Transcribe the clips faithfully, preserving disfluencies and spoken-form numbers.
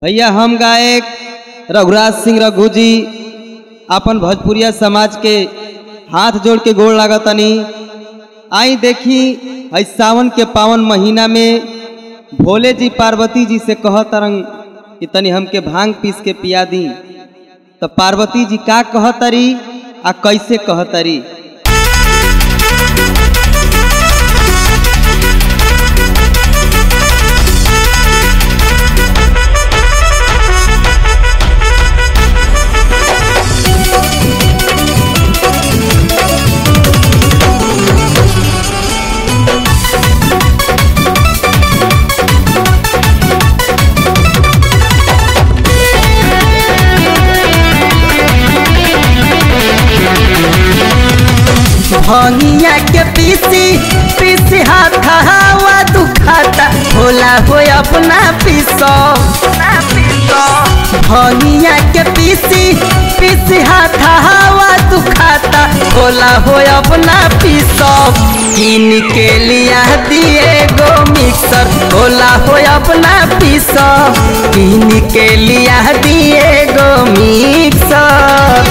भैया हम गायक रघुराज सिंह रघु जी अपन भोजपुरिया समाज के हाथ जोड़ के गोड़ लागतनी। आई देखी इस सावन के पावन महीना में भोले जी पार्वती जी से कहतरंग कि तनी हमके भांग पीस के पिया दी। तो पार्वती जी का कहतरी आ कैसे कहतरी। भंगिया के पीसी पीसी हाथ हवा दुखाता होला हो अपना पीसो भंगिया के पीसी पीसी हाथ हवा दुखाता होला हो अपना पीसो किन के लिया दिए गो मिक्सर होला हो अपना पीसो किन के लिया दिए गो मिक्सर।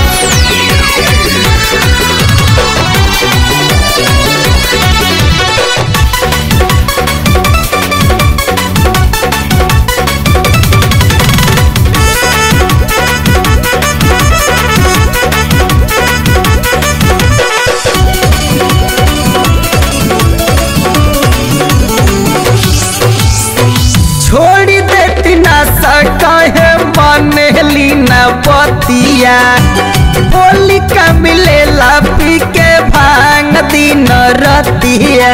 छोड़ी देती ना सके बनेली न पतिया बोली का मिलेला पी के भांग दिन रतिया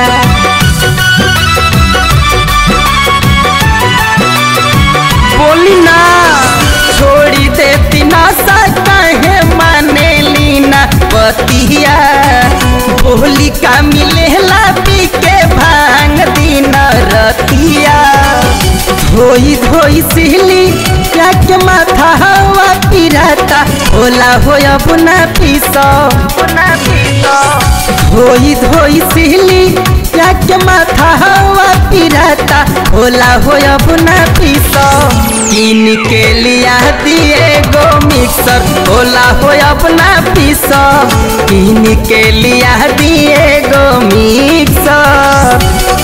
बोली ना छोड़ी देती ना सके मानेली न पतिया बोली का मिलेला पी के भांग दिन रतिया धोई धोई सिहली क्या के माथा हवा पिराता होला हो अपना पीसो धोई धोई सिहली क्या के माथा हवा पिराता होला हो अपना पीसो किन के लिया दिए गो मिक्सर होला हो अपना पीसो किन के लिया दिए गो मिक्सर।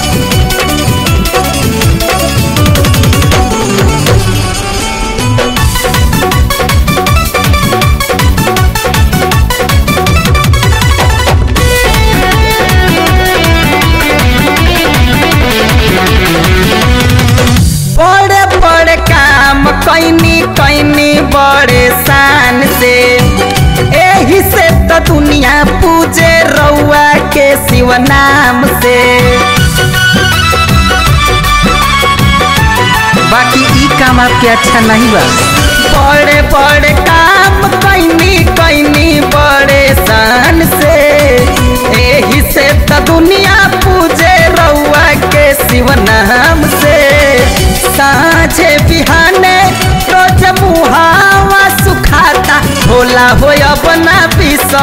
बड़े बड़े काम कैनी कैनी बड़े शान से एही से तो दुनिया पूजे रउआ के शिव नाम से बाकी ई काम आपके अच्छा नहीं बा। बड़े बड़े काम कैनी कैनी बड़े शान से एही से तो दुनिया पूजे रउआ के शिव नाम से साँझे बिहाने रोज मुहावा सुखाता होला हो अपना पीसो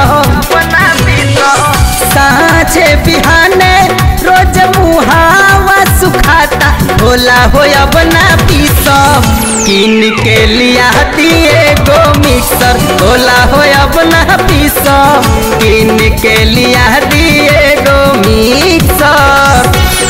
साँझे बिहाने रोज मुहावा सुखाता होला हो अपना पीसो किन के लिया दिए गो मिक्सर होला हो अपना पीसो किन के लिया दिए गो मिक्सर।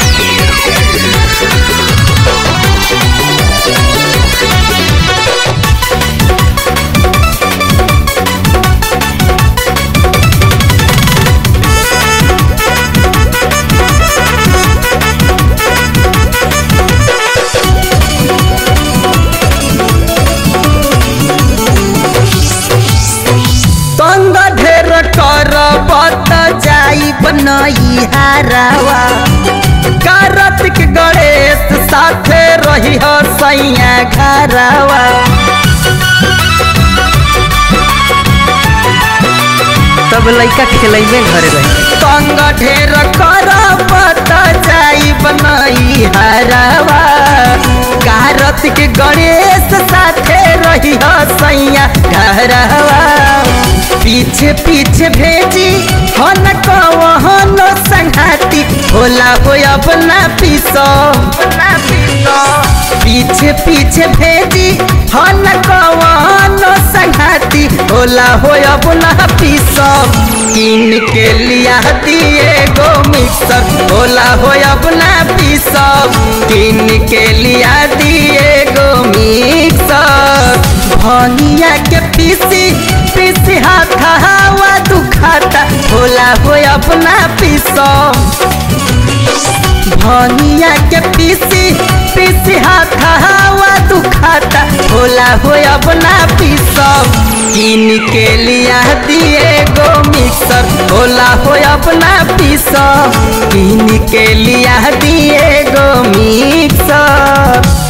तंग ढेर कर बत जाई बनई हारावा कार्तिक गणेश साथे रही हो सैया घरावा तब लइका खेलैबे घरे रही तंग ढेर कर बत जाई बनई हारावा कार्तिक गणेश साथे रही हो सैया घरावा पीछे पीछे भेजी हन कवन संघाती होला हो अपना पीसो पीछे पीछे भेजी हन कवन संघाती होला हो अपना पीसो किन के लिया दिए गो मिक्सर होला हो अपना पीसो किन के लिया दिए गो मिक्सर भनिया के पीसी पीसी हाथ हवा दुखाता होला हो अपना पीसो भनिया के पीसी पीसी हाथ हवा दुखाता होला हो अपना पीसो किन के लिया दिए गो मिक्सर होला हो अपना पीसो किन के लिया दिए गो मिक्सर।